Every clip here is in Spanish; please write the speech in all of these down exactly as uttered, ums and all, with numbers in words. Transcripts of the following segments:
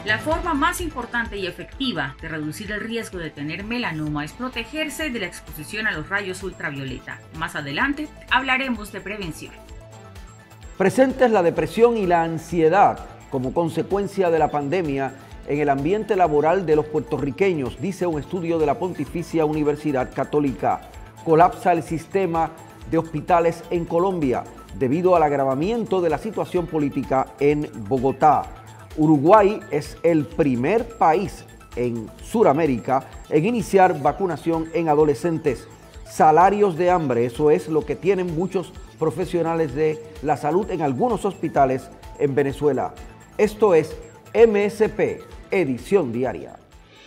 La forma más importante y efectiva de reducir el riesgo de tener melanoma es protegerse de la exposición a los rayos ultravioleta. Más adelante hablaremos de prevención. Presentes la depresión y la ansiedad como consecuencia de la pandemia en el ambiente laboral de los puertorriqueños, dice un estudio de la Pontificia Universidad Católica. Colapsa el sistema de hospitales en Colombia debido al agravamiento de la situación política en Bogotá. Uruguay es el primer país en Sudamérica en iniciar vacunación en adolescentes. Salarios de hambre, eso es lo que tienen muchos profesionales de la salud en algunos hospitales en Venezuela. Esto es M S P, edición diaria.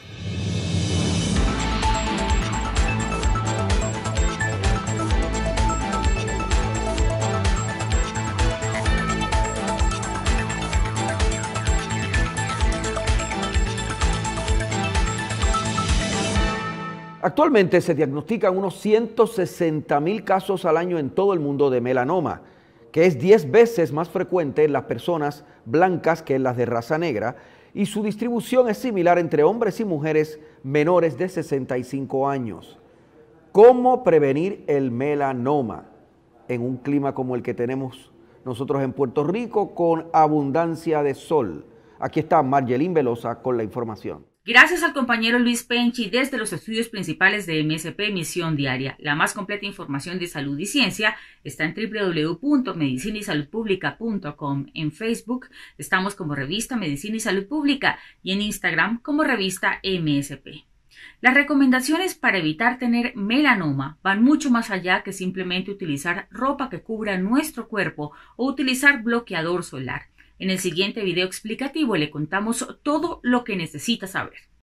Actualmente se diagnostican unos ciento sesenta mil casos al año en todo el mundo de melanoma, que es diez veces más frecuente en las personas blancas que en las de raza negra, y su distribución es similar entre hombres y mujeres menores de sesenta y cinco años. ¿Cómo prevenir el melanoma en un clima como el que tenemos nosotros en Puerto Rico con abundancia de sol? Aquí está Margelín Velosa con la información. Gracias al compañero Luis Penchi desde los estudios principales de M S P Misión Diaria. La más completa información de salud y ciencia está en w w w punto medicina y salud pública punto com. En Facebook estamos como revista Medicina y Salud Pública y en Instagram como revista M S P. Las recomendaciones para evitar tener melanoma van mucho más allá que simplemente utilizar ropa que cubra nuestro cuerpo o utilizar bloqueador solar. En el siguiente video explicativo le contamos todo lo que necesita saber.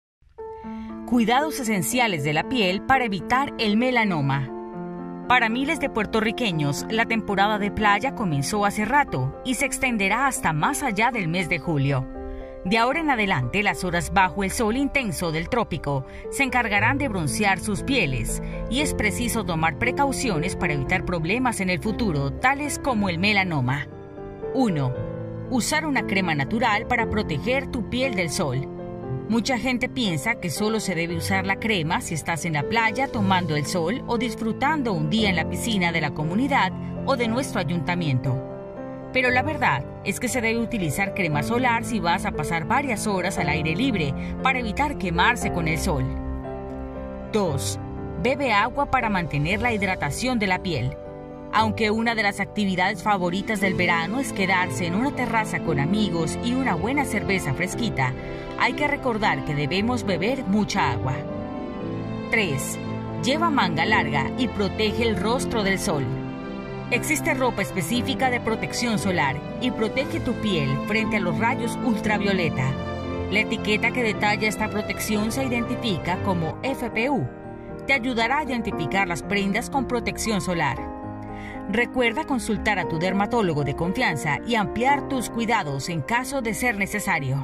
Cuidados esenciales de la piel para evitar el melanoma. Para miles de puertorriqueños, la temporada de playa comenzó hace rato y se extenderá hasta más allá del mes de julio. De ahora en adelante, las horas bajo el sol intenso del trópico se encargarán de broncear sus pieles y es preciso tomar precauciones para evitar problemas en el futuro, tales como el melanoma. uno. Usar una crema natural para proteger tu piel del sol. Mucha gente piensa que solo se debe usar la crema si estás en la playa tomando el sol o disfrutando un día en la piscina de la comunidad o de nuestro ayuntamiento. Pero la verdad es que se debe utilizar crema solar si vas a pasar varias horas al aire libre para evitar quemarse con el sol. dos. Bebe agua para mantener la hidratación de la piel. Aunque una de las actividades favoritas del verano es quedarse en una terraza con amigos y una buena cerveza fresquita, hay que recordar que debemos beber mucha agua. tres. Lleva manga larga y protege el rostro del sol. Existe ropa específica de protección solar y protege tu piel frente a los rayos ultravioleta. La etiqueta que detalla esta protección se identifica como F P U. Te ayudará a identificar las prendas con protección solar. Recuerda consultar a tu dermatólogo de confianza y ampliar tus cuidados en caso de ser necesario.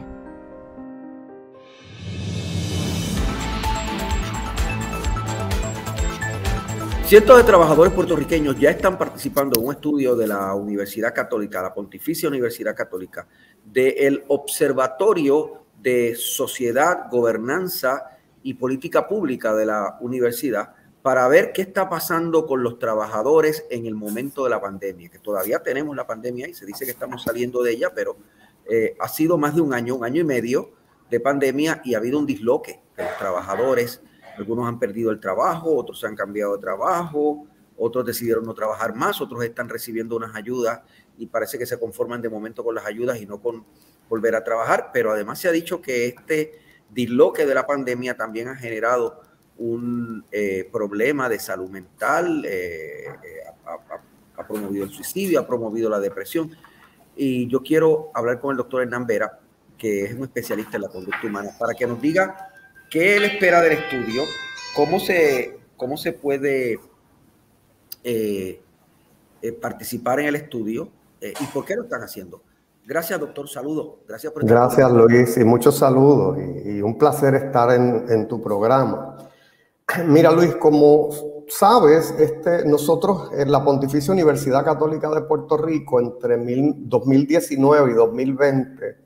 Cientos de trabajadores puertorriqueños ya están participando en un estudio de la Universidad Católica, la Pontificia Universidad Católica, del Observatorio de Sociedad, Gobernanza y Política Pública de la universidad, para ver qué está pasando con los trabajadores en el momento de la pandemia, que todavía tenemos la pandemia y se dice que estamos saliendo de ella, pero eh, ha sido más de un año, un año y medio de pandemia y ha habido un disloque de los trabajadores. Algunos han perdido el trabajo, otros se han cambiado de trabajo, otros decidieron no trabajar más, otros están recibiendo unas ayudas y parece que se conforman de momento con las ayudas y no con volver a trabajar, pero además se ha dicho que este disloque de la pandemia también ha generado un eh, problema de salud mental, eh, eh, ha, ha, ha promovido el suicidio, ha promovido la depresión. Y yo quiero hablar con el doctor Hernán Vera, que es un especialista en la conducta humana, para que nos diga qué él espera del estudio, cómo se, cómo se puede eh, eh, participar en el estudio eh, y por qué lo están haciendo. Gracias, doctor. Saludos. Gracias por estar Gracias, Luis, y muchos saludos. Y, y un placer estar en, en tu programa. Mira, Luis, como sabes, este, nosotros en la Pontificia Universidad Católica de Puerto Rico, entre mil, dos mil diecinueve y dos mil veinte,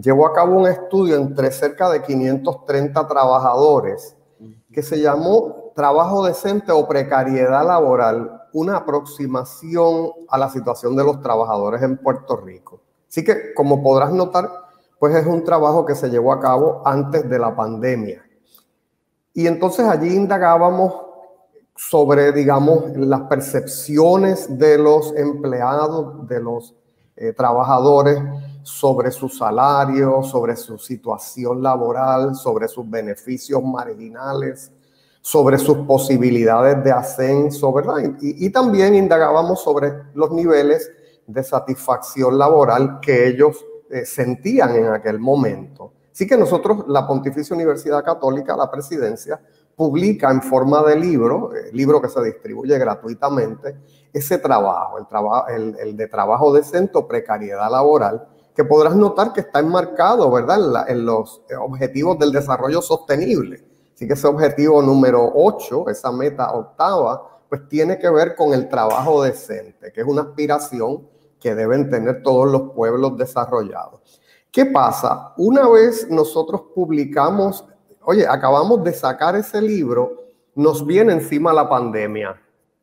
llevó a cabo un estudio entre cerca de quinientos treinta trabajadores que se llamó Trabajo Decente o Precariedad Laboral, una aproximación a la situación de los trabajadores en Puerto Rico. Así que, como podrás notar, pues es un trabajo que se llevó a cabo antes de la pandemia. Y entonces allí indagábamos sobre, digamos, las percepciones de los empleados, de los eh, trabajadores, sobre su salario, sobre su situación laboral, sobre sus beneficios marginales, sobre sus posibilidades de ascenso, ¿verdad? Y, y también indagábamos sobre los niveles de satisfacción laboral que ellos eh, sentían en aquel momento. Así que nosotros, la Pontificia Universidad Católica, la Presidencia, publica en forma de libro, eh, libro que se distribuye gratuitamente, ese trabajo, el, traba, el, el de trabajo decente o precariedad laboral, que podrás notar que está enmarcado, ¿verdad?, en, la, en los objetivos del desarrollo sostenible. Así que ese objetivo número ocho, esa meta octava, pues tiene que ver con el trabajo decente, que es una aspiración que deben tener todos los pueblos desarrollados. ¿Qué pasa? Una vez nosotros publicamos, oye, acabamos de sacar ese libro, nos viene encima la pandemia.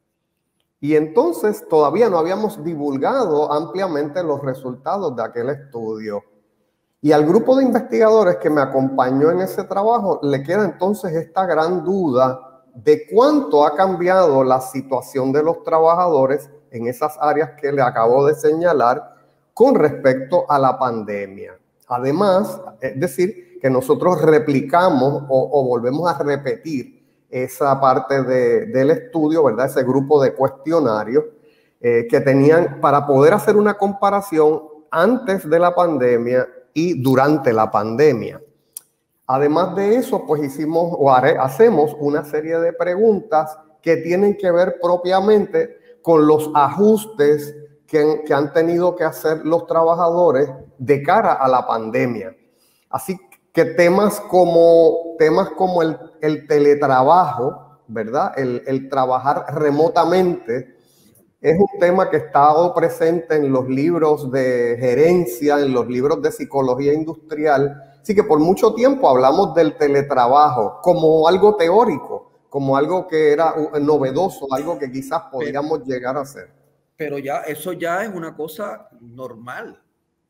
Y entonces todavía no habíamos divulgado ampliamente los resultados de aquel estudio. Y al grupo de investigadores que me acompañó en ese trabajo le queda entonces esta gran duda de cuánto ha cambiado la situación de los trabajadores en esas áreas que le acabo de señalar con respecto a la pandemia. Además, es decir, que nosotros replicamos o, o volvemos a repetir esa parte de, del estudio, ¿verdad? Ese grupo de cuestionarios eh, que tenían para poder hacer una comparación antes de la pandemia y durante la pandemia. Además de eso, pues hicimos o haré, hacemos una serie de preguntas que tienen que ver propiamente con los ajustes que, que han tenido que hacer los trabajadores de cara a la pandemia. Así que temas como, temas como el, el teletrabajo, ¿verdad? El, el trabajar remotamente es un tema que ha estado presente en los libros de gerencia, en los libros de psicología industrial. Así que por mucho tiempo hablamos del teletrabajo como algo teórico, como algo que era novedoso, algo que quizás podríamos pero, llegar a hacer. Pero ya eso ya es una cosa normal.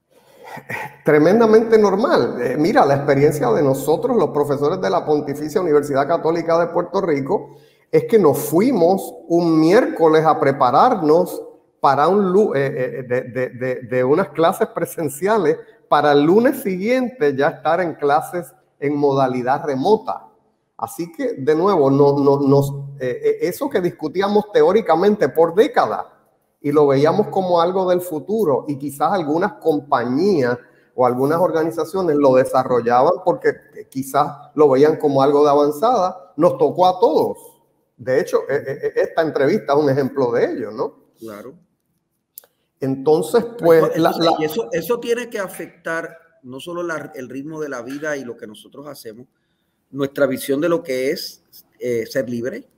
Tremendamente normal. Eh, mira, la experiencia de nosotros, los profesores de la Pontificia Universidad Católica de Puerto Rico, es que nos fuimos un miércoles a prepararnos para un, eh, de, de, de, de unas clases presenciales para el lunes siguiente ya estar en clases en modalidad remota. Así que, de nuevo, no, no, nos, eh, eso que discutíamos teóricamente por décadas y lo veíamos como algo del futuro y quizás algunas compañías o algunas organizaciones lo desarrollaban porque quizás lo veían como algo de avanzada, nos tocó a todos. De hecho, esta entrevista es un ejemplo de ello, ¿no? Claro. Entonces, pues... Eso, la, la... Y eso, eso tiene que afectar no solo la, el ritmo de la vida y lo que nosotros hacemos, nuestra visión de lo que es eh, ser libre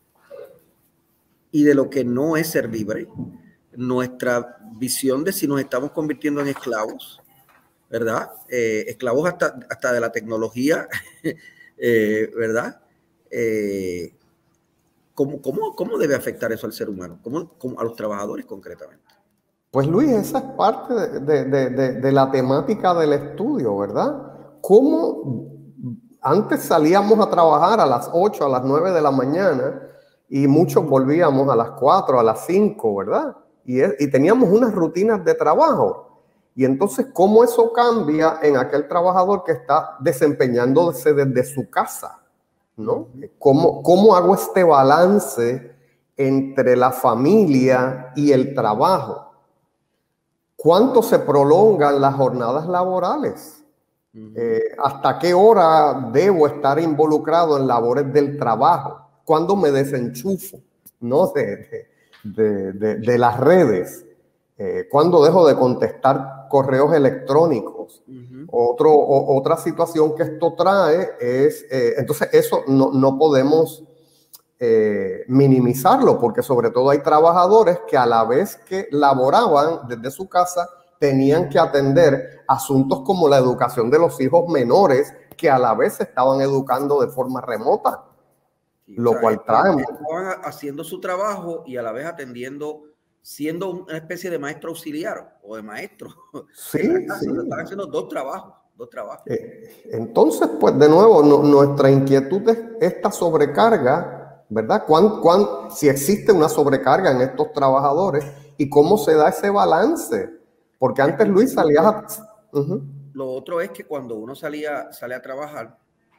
y de lo que no es ser libre, nuestra visión de si nos estamos convirtiendo en esclavos, ¿verdad? Eh, esclavos hasta, hasta de la tecnología, eh, ¿verdad? Eh, ¿cómo, cómo, ¿Cómo debe afectar eso al ser humano? ¿Cómo, cómo, a los trabajadores concretamente? Pues Luis, esa es parte de, de, de, de la temática del estudio, ¿verdad? ¿Cómo antes salíamos a trabajar a las ocho, a las nueve de la mañana y muchos volvíamos a las cuatro, a las cinco, ¿verdad? Y, es, y teníamos unas rutinas de trabajo. Y entonces, ¿cómo eso cambia en aquel trabajador que está desempeñándose desde su casa? ¿No? ¿Cómo, cómo hago este balance entre la familia y el trabajo? ¿Cuánto se prolongan las jornadas laborales? Uh-huh. Eh, ¿Hasta qué hora debo estar involucrado en labores del trabajo? ¿Cuándo me desenchufo, ¿no? de, de, de, de, de las redes? Eh, ¿Cuándo dejo de contestar correos electrónicos? Uh-huh. Otro, o, otra situación que esto trae es, eh, entonces eso no, no podemos eh, minimizarlo, porque sobre todo hay trabajadores que a la vez que laboraban desde su casa, tenían que atender asuntos como la educación de los hijos menores que a la vez se estaban educando de forma remota, sí, lo o sea, cual trae... Estaban haciendo su trabajo y a la vez atendiendo, siendo una especie de maestro auxiliar o de maestro. Sí, sí. Estaban haciendo dos trabajos. Dos trabajos. Eh, entonces, pues de nuevo, no, nuestra inquietud es esta sobrecarga, ¿verdad? ¿Cuán, cuán, si existe una sobrecarga en estos trabajadores y cómo se da ese balance? Porque antes, Luis, salías a... Uh-huh. Lo otro es que cuando uno salía, sale a trabajar,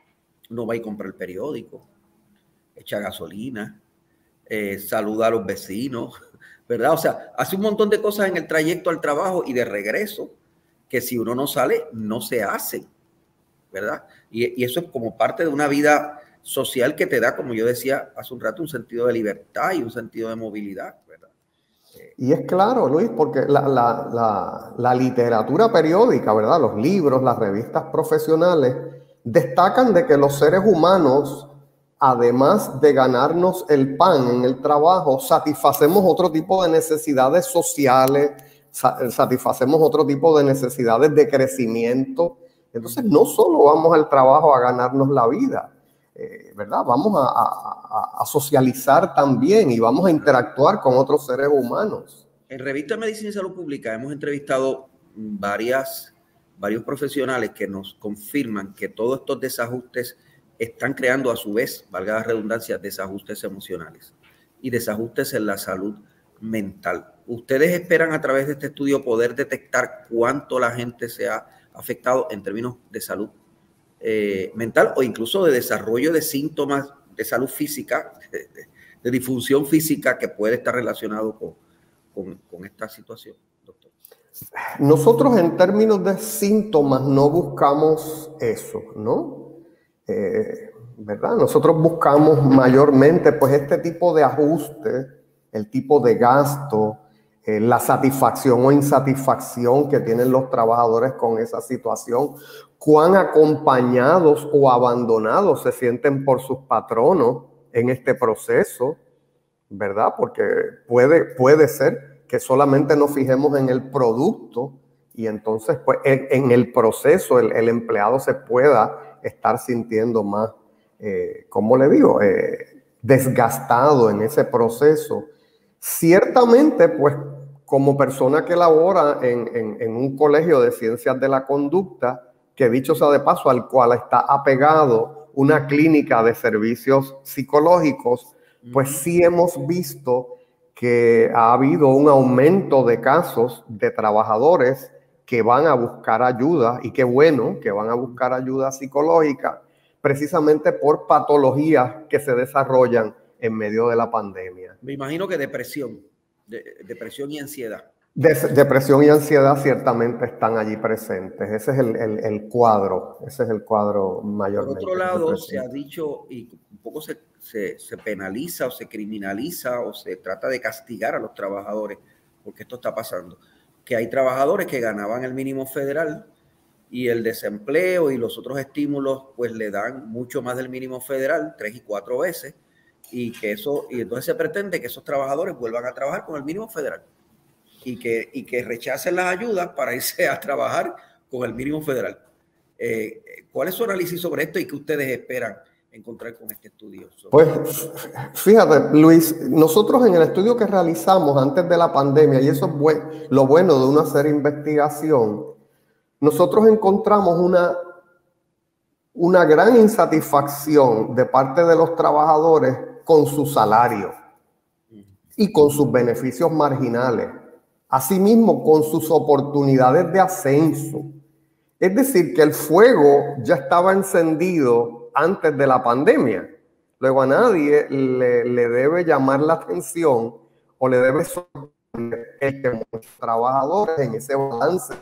uno va y compra el periódico, echa gasolina, eh, saluda a los vecinos, ¿verdad? O sea, hace un montón de cosas en el trayecto al trabajo y de regreso que si uno no sale, no se hace, ¿verdad? Y, y eso es como parte de una vida social que te da, como yo decía hace un rato, un sentido de libertad y un sentido de movilidad, ¿verdad? Y es claro, Luis, porque la, la, la, la literatura periódica, ¿verdad? Los libros, las revistas profesionales, destacan de que los seres humanos, además de ganarnos el pan en el trabajo, satisfacemos otro tipo de necesidades sociales, satisfacemos otro tipo de necesidades de crecimiento. Entonces, no solo vamos al trabajo a ganarnos la vida, eh, ¿verdad? Vamos a, a, a socializar también y vamos a interactuar con otros seres humanos. En Revista Medicina y Salud Pública hemos entrevistado varias, varios profesionales que nos confirman que todos estos desajustes están creando a su vez, valga la redundancia, desajustes emocionales y desajustes en la salud mental. ¿Ustedes esperan a través de este estudio poder detectar cuánto la gente se ha afectado en términos de salud eh, mental o incluso de desarrollo de síntomas de salud física, de, de, de disfunción física que puede estar relacionado con, con, con esta situación, doctor? Nosotros en términos de síntomas no buscamos eso, ¿no? Eh, ¿verdad? Nosotros buscamos mayormente pues este tipo de ajuste, el tipo de gasto, eh, la satisfacción o insatisfacción que tienen los trabajadores con esa situación, cuán acompañados o abandonados se sienten por sus patronos en este proceso, ¿verdad? Porque puede, puede ser que solamente nos fijemos en el producto y entonces pues en, en el proceso el, el empleado se pueda estar sintiendo más, eh, ¿cómo le digo? Eh, desgastado en ese proceso. Ciertamente, pues, como persona que labora en, en, en un colegio de ciencias de la conducta, que dicho sea de paso, al cual está apegado una clínica de servicios psicológicos, pues sí hemos visto que ha habido un aumento de casos de trabajadores que van a buscar ayuda, y qué bueno que van a buscar ayuda psicológica, precisamente por patologías que se desarrollan en medio de la pandemia. Me imagino que depresión, de, depresión y ansiedad. De, depresión y ansiedad ciertamente están allí presentes. Ese es el, el, el cuadro, ese es el cuadro mayormente. Por otro lado, se ha dicho, y un poco se, se, se penaliza o se criminaliza o se trata de castigar a los trabajadores, porque esto está pasando, que hay trabajadores que ganaban el mínimo federal y el desempleo y los otros estímulos pues le dan mucho más del mínimo federal, tres y cuatro veces, y que eso, y entonces se pretende que esos trabajadores vuelvan a trabajar con el mínimo federal y que, y que rechacen las ayudas para irse a trabajar con el mínimo federal. Eh, ¿Cuál es su análisis sobre esto y qué ustedes esperan encontrar con este estudio? Pues fíjate, Luis, nosotros en el estudio que realizamos antes de la pandemia, y eso es bueno, lo bueno de uno hacer investigación, nosotros encontramos una, una gran insatisfacción de parte de los trabajadores con su salario y con sus beneficios marginales, asimismo con sus oportunidades de ascenso. Es decir, que el fuego ya estaba encendido antes de la pandemia. Luego a nadie le, le debe llamar la atención o le debe sorprender el que muchos trabajadores en ese balance,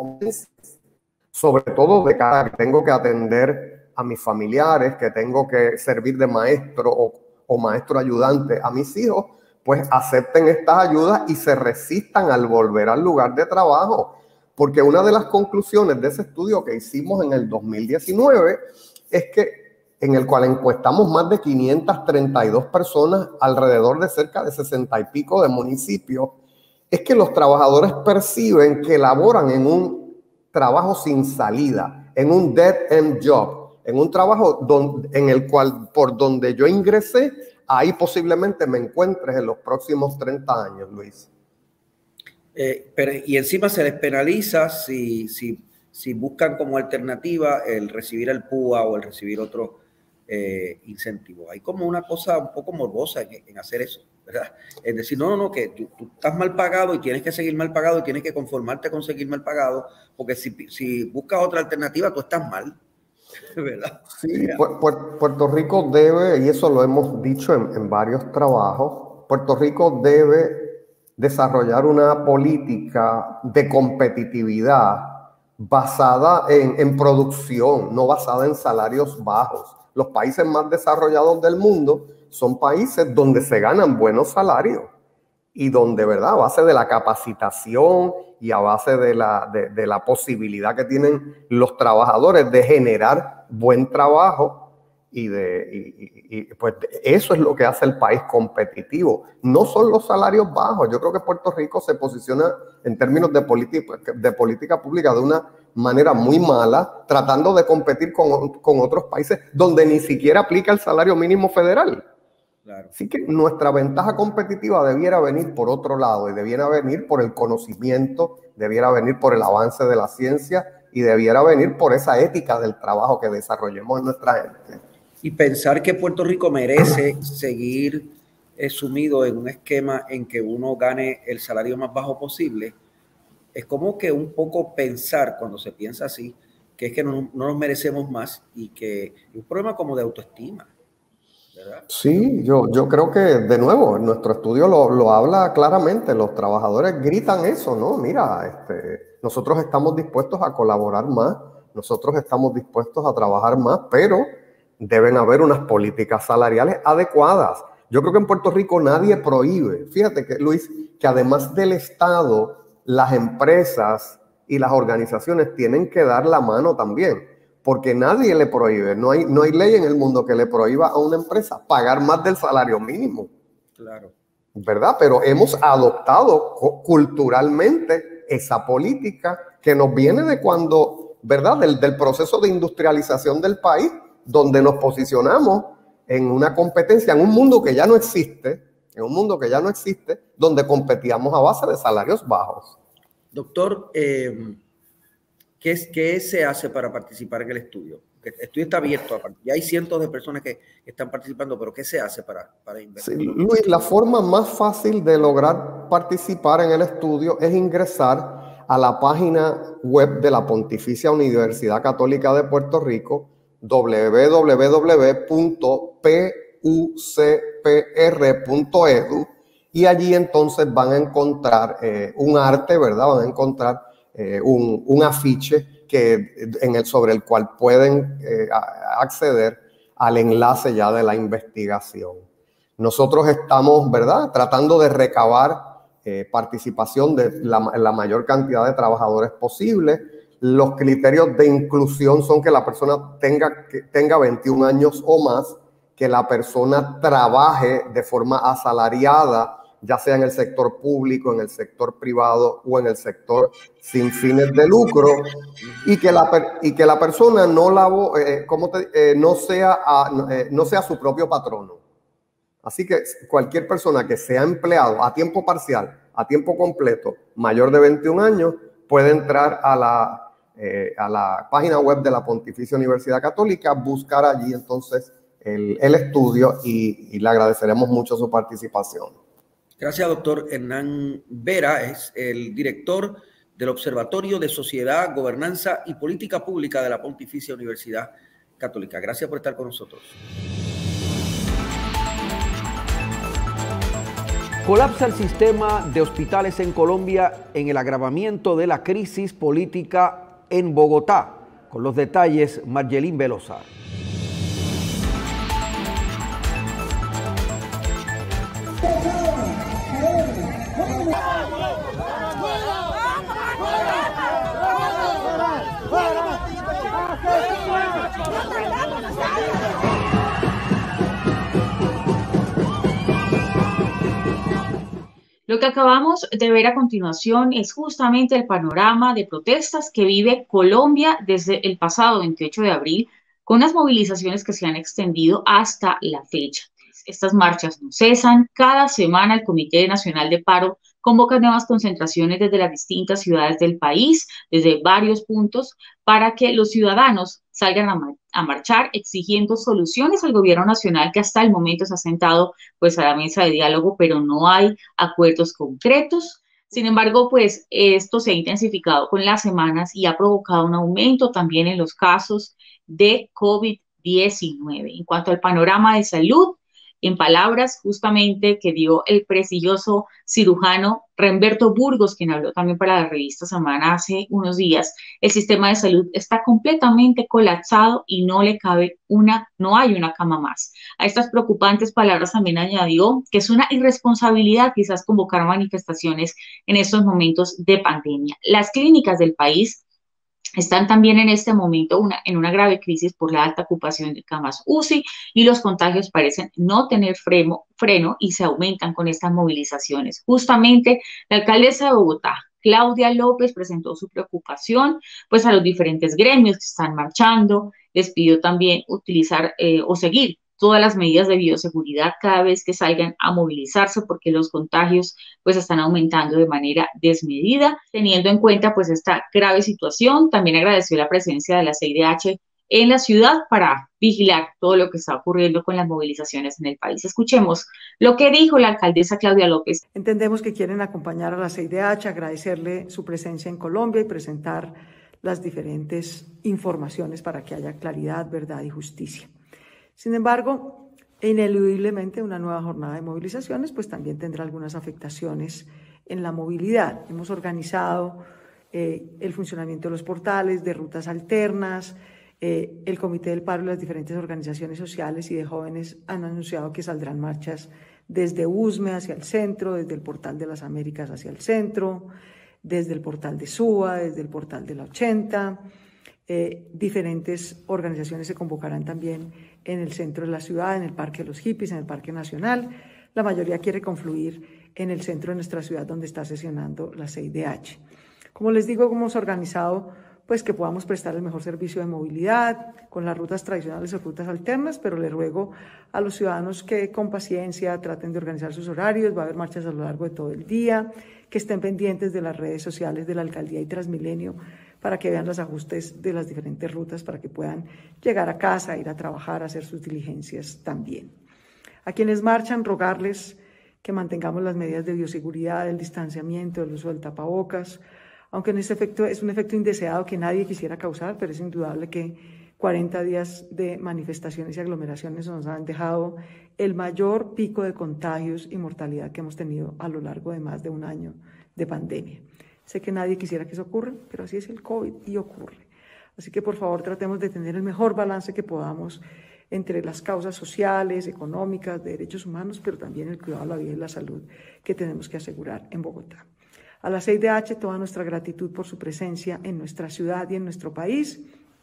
sobre todo de cara a que tengo que atender a mis familiares, que tengo que servir de maestro o, o maestro ayudante a mis hijos, pues acepten estas ayudas y se resistan al volver al lugar de trabajo. Porque una de las conclusiones de ese estudio que hicimos en el dos mil diecinueve es que en el cual encuestamos más de quinientas treinta y dos personas alrededor de cerca de sesenta y pico de municipios, es que los trabajadores perciben que laboran en un trabajo sin salida, en un dead-end job, en un trabajo donde, en el cual, por donde yo ingresé, ahí posiblemente me encuentres en los próximos treinta años, Luis. Eh, pero, y encima se les penaliza si, si, si buscan como alternativa el recibir el P U A o el recibir otro eh, incentivo. Hay como una cosa un poco morbosa en, en hacer eso, ¿verdad? Es decir, no, no, no, que tú, tú estás mal pagado y tienes que seguir mal pagado y tienes que conformarte con seguir mal pagado, porque si, si buscas otra alternativa, tú estás mal, ¿verdad? Sí, Puerto Rico debe, y eso lo hemos dicho en, en varios trabajos, Puerto Rico debe desarrollar una política de competitividad basada en, en producción, no basada en salarios bajos. Los países más desarrollados del mundo son países donde se ganan buenos salarios y donde, ¿verdad?, a base de la capacitación y a base de la, de, de la posibilidad que tienen los trabajadores de generar buen trabajo y de y, y, pues eso es lo que hace el país competitivo. No son los salarios bajos. Yo creo que Puerto Rico se posiciona en términos de política, de política pública de una manera muy mala, tratando de competir con, con otros países donde ni siquiera aplica el salario mínimo federal. Claro. Así que nuestra ventaja competitiva debiera venir por otro lado y debiera venir por el conocimiento, debiera venir por el avance de la ciencia y debiera venir por esa ética del trabajo que desarrollemos en nuestra gente. Y pensar que Puerto Rico merece seguir eh, sumido en un esquema en que uno gane el salario más bajo posible, es como que un poco pensar, cuando se piensa así, que es que no, no nos merecemos más y que es un problema como de autoestima, ¿verdad? Sí, yo, yo creo que, de nuevo, nuestro estudio lo, lo habla claramente. Los trabajadores gritan eso, ¿no? Mira, este, nosotros estamos dispuestos a colaborar más, nosotros estamos dispuestos a trabajar más, pero deben haber unas políticas salariales adecuadas. Yo creo que en Puerto Rico nadie prohíbe. Fíjate que, Luis, que además del Estado, las empresas y las organizaciones tienen que dar la mano también, porque nadie le prohíbe. No hay, no hay ley en el mundo que le prohíba a una empresa pagar más del salario mínimo. Claro. ¿Verdad? Pero hemos adoptado culturalmente esa política que nos viene de cuando, ¿verdad? Del, del proceso de industrialización del país, donde nos posicionamos en una competencia, en un mundo que ya no existe, en un mundo que ya no existe, donde competíamos a base de salarios bajos. Doctor, eh, ¿qué, es, ¿qué se hace para participar en el estudio? El estudio está abierto, ya hay cientos de personas que están participando, pero ¿qué se hace para, para investigar? Sí, Luis, la forma más fácil de lograr participar en el estudio es ingresar a la página web de la Pontificia Universidad Católica de Puerto Rico, w w w punto p u c p r punto e d u, y allí entonces van a encontrar eh, un arte, ¿verdad? Van a encontrar eh, un, un afiche que, en el, sobre el cual pueden eh, acceder al enlace ya de la investigación. Nosotros estamos, ¿verdad?, tratando de recabar eh, participación de la, la mayor cantidad de trabajadores posible. Los criterios de inclusión son que la persona tenga, que tenga veintiún años o más, que la persona trabaje de forma asalariada, ya sea en el sector público, en el sector privado o en el sector sin fines de lucro, y que la, y que la persona no, labo, eh, como te, eh, no, sea a, eh, no sea su propio patrono. Así que cualquier persona que sea empleado a tiempo parcial, a tiempo completo, mayor de veintiún años, puede entrar a la Eh, a la página web de la Pontificia Universidad Católica, buscar allí entonces el, el estudio y, y le agradeceremos mucho su participación. Gracias, doctor Hernán Vera, es el director del Observatorio de Sociedad, Gobernanza y Política Pública de la Pontificia Universidad Católica. Gracias por estar con nosotros. Colapsa el sistema de hospitales en Colombia en el agravamiento de la crisis política en Bogotá. Con los detalles, Margelín Velosa. Lo que acabamos de ver a continuación es justamente el panorama de protestas que vive Colombia desde el pasado veintiocho de abril, con las movilizaciones que se han extendido hasta la fecha. Estas marchas no cesan. Cada semana el Comité Nacional de Paro convoca nuevas concentraciones desde las distintas ciudades del país, desde varios puntos, para que los ciudadanos salgan a, mar a marchar exigiendo soluciones al gobierno nacional, que hasta el momento se ha sentado pues a la mesa de diálogo, pero no hay acuerdos concretos. Sin embargo, pues esto se ha intensificado con las semanas y ha provocado un aumento también en los casos de COVID diecinueve. En cuanto al panorama de salud, en palabras justamente que dio el prestigioso cirujano Remberto Burgos, quien habló también para la revista Semana hace unos días, el sistema de salud está completamente colapsado y no le cabe una, no hay una cama más. A estas preocupantes palabras también añadió que es una irresponsabilidad quizás convocar manifestaciones en estos momentos de pandemia. Las clínicas del país están también en este momento una, en una grave crisis por la alta ocupación de camas U C I y los contagios parecen no tener freno, freno y se aumentan con estas movilizaciones. Justamente la alcaldesa de Bogotá, Claudia López, presentó su preocupación pues a los diferentes gremios que están marchando, les pidió también utilizar eh, o seguir todas las medidas de bioseguridad cada vez que salgan a movilizarse, porque los contagios pues están aumentando de manera desmedida. Teniendo en cuenta pues esta grave situación, también agradeció la presencia de la C I D H en la ciudad para vigilar todo lo que está ocurriendo con las movilizaciones en el país. Escuchemos lo que dijo la alcaldesa Claudia López. Entendemos que quieren acompañar a la C I D H, agradecerle su presencia en Colombia y presentar las diferentes informaciones para que haya claridad, verdad y justicia. Sin embargo, ineludiblemente una nueva jornada de movilizaciones pues también tendrá algunas afectaciones en la movilidad. Hemos organizado eh, el funcionamiento de los portales, de rutas alternas. Eh, el Comité del Paro y las diferentes organizaciones sociales y de jóvenes han anunciado que saldrán marchas desde Usme hacia el centro, desde el Portal de las Américas hacia el centro, desde el Portal de Suba, desde el Portal de la ochenta. Eh, diferentes organizaciones se convocarán también en el centro de la ciudad, en el Parque de los Hippies, en el Parque Nacional. La mayoría quiere confluir en el centro de nuestra ciudad donde está sesionando la C I D H. Como les digo, hemos organizado pues que podamos prestar el mejor servicio de movilidad con las rutas tradicionales o rutas alternas, pero le ruego a los ciudadanos que con paciencia traten de organizar sus horarios. Va a haber marchas a lo largo de todo el día, que estén pendientes de las redes sociales de la Alcaldía y Transmilenio para que vean los ajustes de las diferentes rutas, para que puedan llegar a casa, ir a trabajar, hacer sus diligencias también. A quienes marchan, rogarles que mantengamos las medidas de bioseguridad, el distanciamiento, el uso del tapabocas, aunque en ese efecto es un efecto indeseado que nadie quisiera causar, pero es indudable que cuarenta días de manifestaciones y aglomeraciones nos han dejado el mayor pico de contagios y mortalidad que hemos tenido a lo largo de más de un año de pandemia. Sé que nadie quisiera que eso ocurra, pero así es el COVID y ocurre. Así que por favor tratemos de tener el mejor balance que podamos entre las causas sociales, económicas, de derechos humanos, pero también el cuidado de la vida y la salud que tenemos que asegurar en Bogotá. A la C I D H toda nuestra gratitud por su presencia en nuestra ciudad y en nuestro país,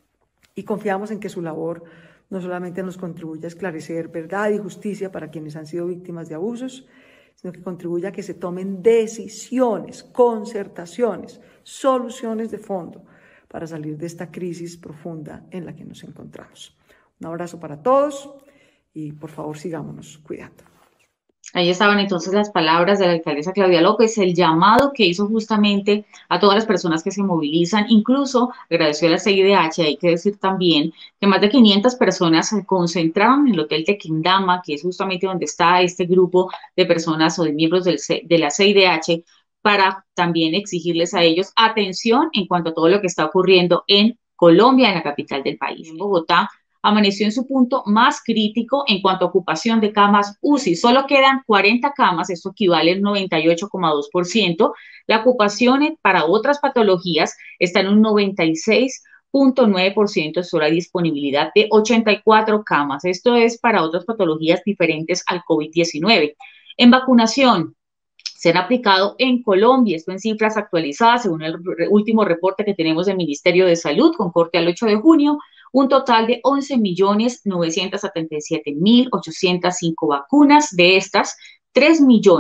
y confiamos en que su labor no solamente nos contribuya a esclarecer verdad y justicia para quienes han sido víctimas de abusos, sino que contribuya a que se tomen decisiones, concertaciones, soluciones de fondo para salir de esta crisis profunda en la que nos encontramos. Un abrazo para todos y por favor sigámonos cuidando. Ahí estaban entonces las palabras de la alcaldesa Claudia López, el llamado que hizo justamente a todas las personas que se movilizan. Incluso agradeció a la C I D H, hay que decir también que más de quinientas personas se concentraron en el Hotel Tequendama, que es justamente donde está este grupo de personas o de miembros del C de la C I D H, para también exigirles a ellos atención en cuanto a todo lo que está ocurriendo en Colombia, en la capital del país. En Bogotá amaneció en su punto más crítico en cuanto a ocupación de camas U C I. Solo quedan cuarenta camas, esto equivale al noventa y ocho coma dos por ciento. La ocupación para otras patologías está en un noventa y seis punto nueve por ciento, es la disponibilidad de ochenta y cuatro camas. Esto es para otras patologías diferentes al COVID diecinueve. En vacunación, se han aplicado en Colombia, esto en cifras actualizadas, según el último reporte que tenemos del Ministerio de Salud, con corte al ocho de junio, un total de once millones novecientos setenta y siete mil ochocientos cinco vacunas. De estas, tres millones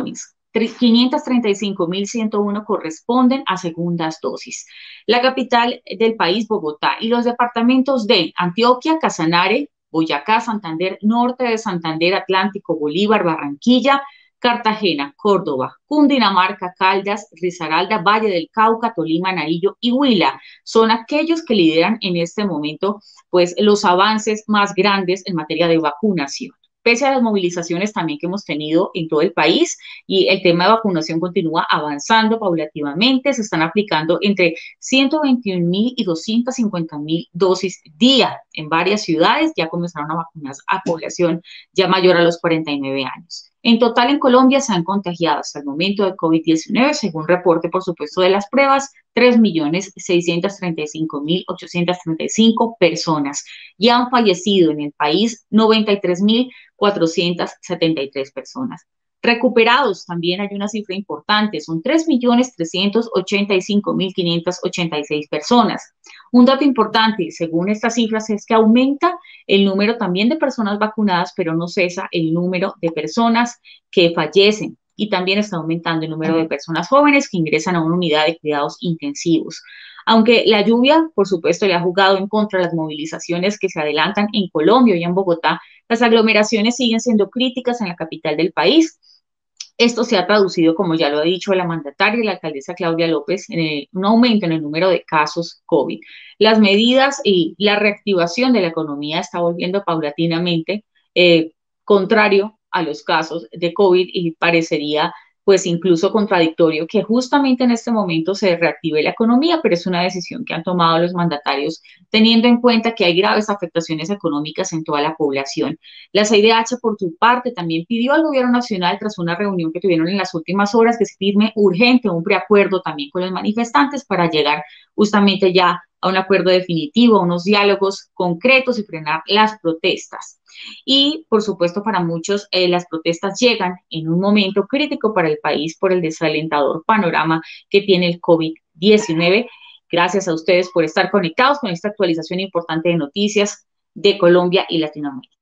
quinientas treinta y cinco mil ciento uno corresponden a segundas dosis. La capital del país, Bogotá, y los departamentos de Antioquia, Casanare, Boyacá, Santander, Norte de Santander, Atlántico, Bolívar, Barranquilla, Cartagena, Córdoba, Cundinamarca, Caldas, Risaralda, Valle del Cauca, Tolima, Nariño y Huila son aquellos que lideran en este momento pues, los avances más grandes en materia de vacunación. Pese a las movilizaciones también que hemos tenido en todo el país y el tema de vacunación continúa avanzando paulativamente, se están aplicando entre ciento veintiún mil y doscientas cincuenta mil dosis día en varias ciudades, ya comenzaron a vacunar a población ya mayor a los cuarenta y nueve años. En total en Colombia se han contagiado hasta el momento de COVID diecinueve, según reporte por supuesto de las pruebas, tres millones seiscientos treinta y cinco mil ochocientas treinta y cinco personas y han fallecido en el país noventa y tres mil cuatrocientas setenta y tres personas. Recuperados también hay una cifra importante, son tres millones trescientos ochenta y cinco mil quinientas ochenta y seis personas. Un dato importante, según estas cifras, es que aumenta el número también de personas vacunadas, pero no cesa el número de personas que fallecen y también está aumentando el número de personas jóvenes que ingresan a una unidad de cuidados intensivos. Aunque la lluvia, por supuesto, le ha jugado en contra de las movilizaciones que se adelantan en Colombia y en Bogotá, las aglomeraciones siguen siendo críticas en la capital del país. Esto se ha traducido, como ya lo ha dicho la mandataria y la alcaldesa Claudia López, en el, un aumento en el número de casos COVID. Las medidas y la reactivación de la economía está volviendo paulatinamente, eh, contrario a los casos de COVID y parecería pues incluso contradictorio que justamente en este momento se reactive la economía, pero es una decisión que han tomado los mandatarios teniendo en cuenta que hay graves afectaciones económicas en toda la población. La C I D H, por su parte, también pidió al gobierno nacional, tras una reunión que tuvieron en las últimas horas, que se firme urgente un preacuerdo también con los manifestantes para llegar justamente ya a un acuerdo definitivo, a unos diálogos concretos y frenar las protestas. Y, por supuesto, para muchos eh, las protestas llegan en un momento crítico para el país por el desalentador panorama que tiene el COVID diecinueve. Gracias a ustedes por estar conectados con esta actualización importante de noticias de Colombia y Latinoamérica.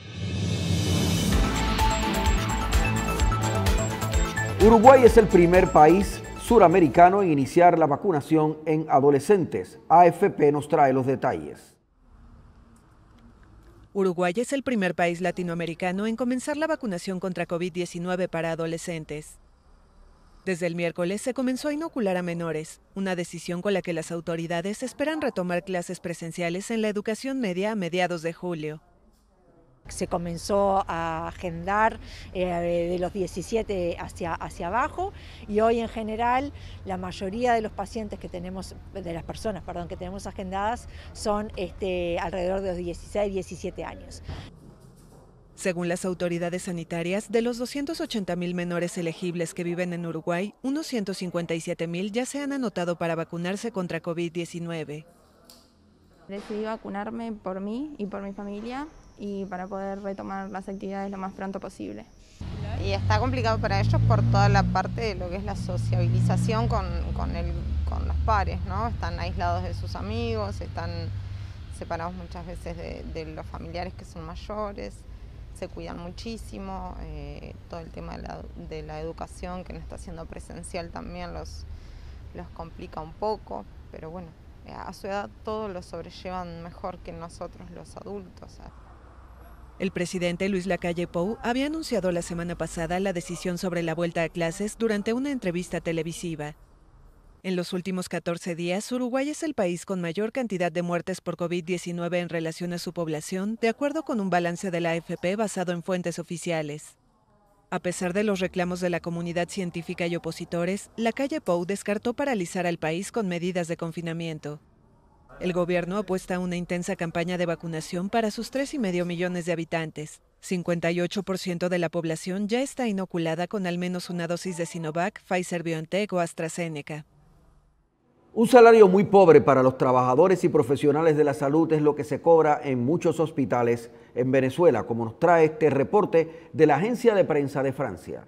Uruguay es el primer país suramericano en iniciar la vacunación en adolescentes. A F P nos trae los detalles. Uruguay es el primer país latinoamericano en comenzar la vacunación contra COVID diecinueve para adolescentes. Desde el miércoles se comenzó a inocular a menores, una decisión con la que las autoridades esperan retomar clases presenciales en la educación media a mediados de julio. Se comenzó a agendar eh, de los diecisiete hacia, hacia abajo y hoy en general la mayoría de los pacientes que tenemos, de las personas, perdón, que tenemos agendadas son este, alrededor de los dieciséis, diecisiete años. Según las autoridades sanitarias, de los doscientos ochenta mil menores elegibles que viven en Uruguay, unos ciento cincuenta y siete mil ya se han anotado para vacunarse contra COVID diecinueve. Decidí vacunarme por mí y por mi familia y para poder retomar las actividades lo más pronto posible. Y está complicado para ellos por toda la parte de lo que es la sociabilización con, con, el, con los pares, ¿no? Están aislados de sus amigos, están separados muchas veces de, de los familiares que son mayores, se cuidan muchísimo, eh, todo el tema de la, de la educación que no está siendo presencial también los, los complica un poco, pero bueno, a su edad todos lo sobrellevan mejor que nosotros los adultos. El presidente Luis Lacalle Pou había anunciado la semana pasada la decisión sobre la vuelta a clases durante una entrevista televisiva. En los últimos catorce días, Uruguay es el país con mayor cantidad de muertes por COVID diecinueve en relación a su población, de acuerdo con un balance de la A F P basado en fuentes oficiales. A pesar de los reclamos de la comunidad científica y opositores, Lacalle Pou descartó paralizar al país con medidas de confinamiento. El gobierno apuesta a una intensa campaña de vacunación para sus tres y medio millones de habitantes. cincuenta y ocho por ciento de la población ya está inoculada con al menos una dosis de Sinovac, Pfizer-BioNTech o AstraZeneca. Un salario muy pobre para los trabajadores y profesionales de la salud es lo que se cobra en muchos hospitales en Venezuela, como nos trae este reporte de la agencia de prensa de Francia.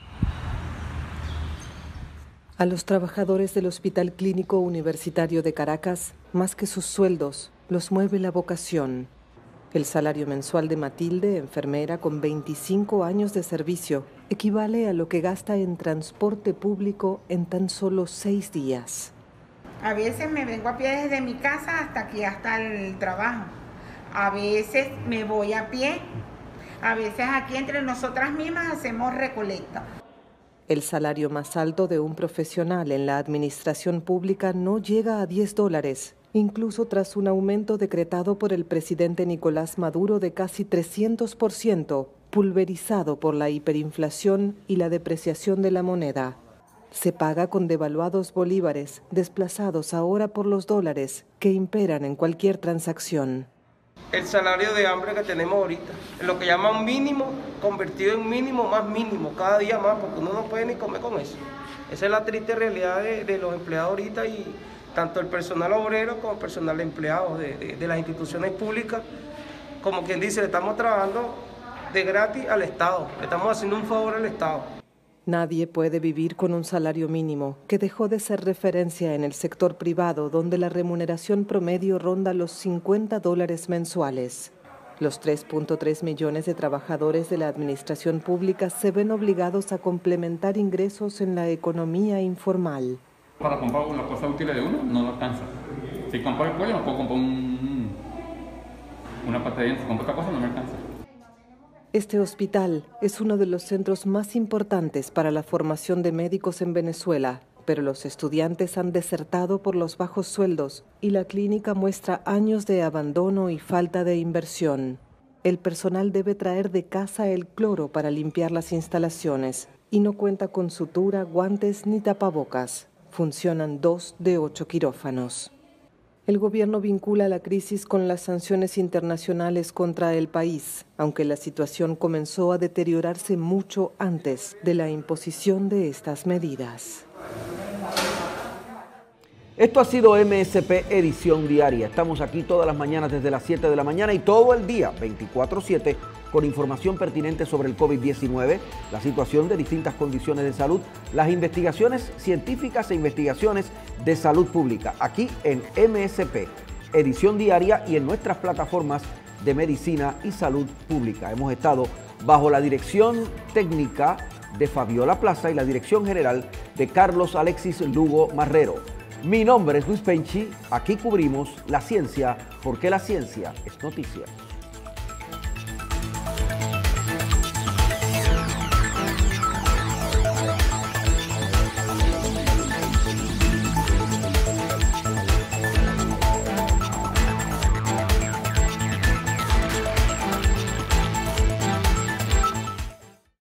A los trabajadores del Hospital Clínico Universitario de Caracas, más que sus sueldos, los mueve la vocación. El salario mensual de Matilde, enfermera con veinticinco años de servicio, equivale a lo que gasta en transporte público en tan solo seis días. A veces me vengo a pie desde mi casa hasta aquí, hasta el trabajo. A veces me voy a pie. A veces aquí entre nosotras mismas hacemos recolecta. El salario más alto de un profesional en la administración pública no llega a diez dólares, incluso tras un aumento decretado por el presidente Nicolás Maduro de casi trescientos por ciento, pulverizado por la hiperinflación y la depreciación de la moneda. Se paga con devaluados bolívares, desplazados ahora por los dólares que imperan en cualquier transacción. El salario de hambre que tenemos ahorita, lo que llaman mínimo, convertido en mínimo más mínimo, cada día más, porque uno no puede ni comer con eso. Esa es la triste realidad de, de los empleados ahorita, y tanto el personal obrero como el personal empleado de, de, de las instituciones públicas, como quien dice, le estamos trabajando de gratis al Estado, le estamos haciendo un favor al Estado. Nadie puede vivir con un salario mínimo, que dejó de ser referencia en el sector privado, donde la remuneración promedio ronda los cincuenta dólares mensuales. Los tres punto tres millones de trabajadores de la administración pública se ven obligados a complementar ingresos en la economía informal. Para comprar las cosas útiles de uno no lo alcanza. Si compro el pollo no puedo comprar un, una pasta de dientes, compro otra cosa no me alcanza. Este hospital es uno de los centros más importantes para la formación de médicos en Venezuela, pero los estudiantes han desertado por los bajos sueldos y la clínica muestra años de abandono y falta de inversión. El personal debe traer de casa el cloro para limpiar las instalaciones y no cuenta con sutura, guantes ni tapabocas. Funcionan dos de ocho quirófanos. El gobierno vincula la crisis con las sanciones internacionales contra el país, aunque la situación comenzó a deteriorarse mucho antes de la imposición de estas medidas. Esto ha sido M S P Edición Diaria. Estamos aquí todas las mañanas desde las siete de la mañana y todo el día, veinticuatro siete, con información pertinente sobre el COVID diecinueve, la situación de distintas condiciones de salud, las investigaciones científicas e investigaciones de salud pública, aquí en M S P Edición Diaria y en nuestras plataformas de medicina y salud pública. Hemos estado bajo la dirección técnica de Fabiola Plaza y la dirección general de Carlos Alexis Lugo Marrero. Mi nombre es Luis Penchi, aquí cubrimos la ciencia porque la ciencia es noticia.